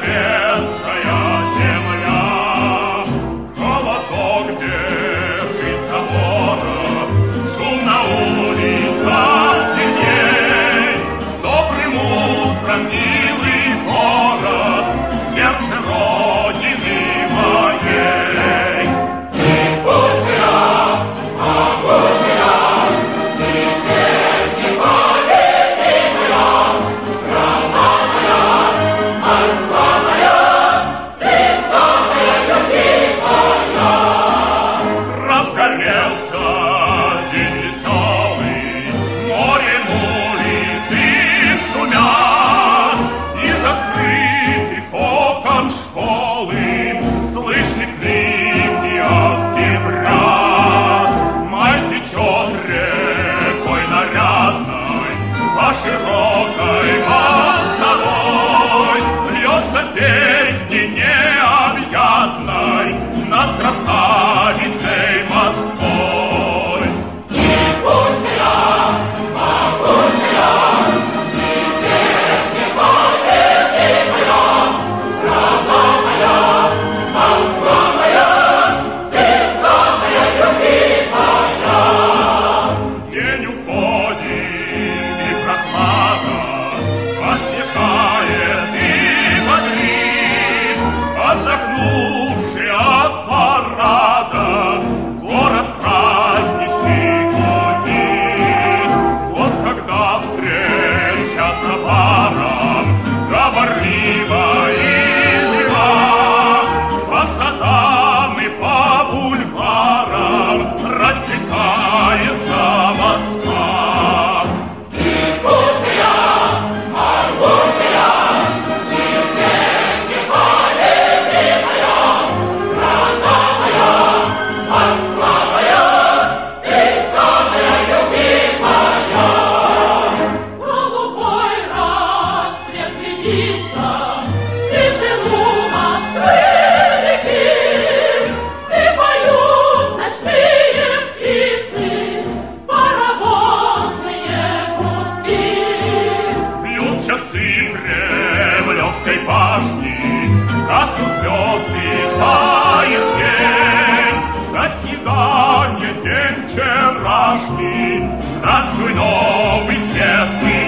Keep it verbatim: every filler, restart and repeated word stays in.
советская земля, холодок бежит за город, шум на улицах сильней. С добрым утром, милый город, сердце Родины моей. Ты Божья, могучая, теперь непобедимая, страна моя, Москва моя, ты самая любимая. Разгорелся день веселый, морем улицы шумят, из открытых окон школы слышны крики октября. Май течет рекой нарядной по широкой мостовой, льется песни необъятной над красавицей Москвой. Кипучая, могучая, теперь непобедимая, страна моя, Москва моя, ты самая любимая. День уходит, и прохлада освежает и бодрит, отдохнувший от парада город праздничный гудит. Вот когда встречаться парам говорлива и жива, по садам и по бульварам растекается Москва. Кипучая, могучая, теперь непобедимая, страна моя, Москва моя, ты самая любимая. Голубой рассвет глядится в тишину Москвы реки, и поют ночные птицы паровозные гудки. Бьют часы Кремлевской башни, гаснут звезды, тает день. До свидания, день вчерашний, здравствуй, новый светлый